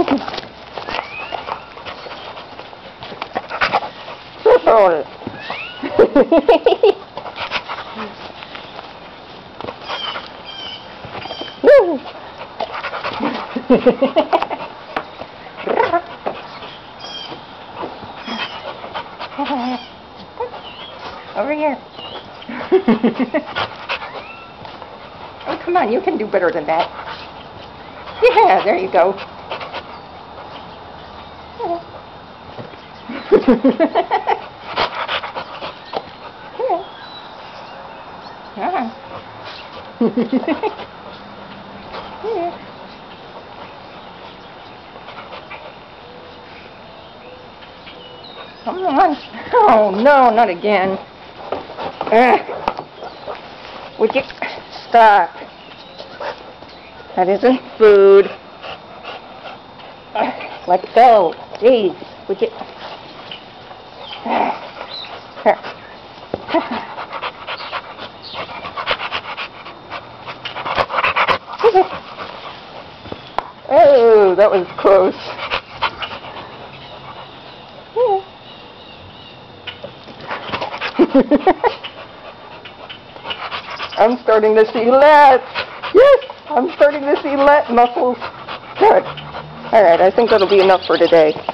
Flirtpole. Woo! Over here. Oh, come on, you can do better than that. Yeah, there you go. Yeah. Yeah. Come on. Oh, no, not again. Would you stop? That isn't food. Let go. Jeez. Would you? Oh, that was close. I'm starting to see lats. Yes, I'm starting to see lat muscles. Good. All right, I think that'll be enough for today.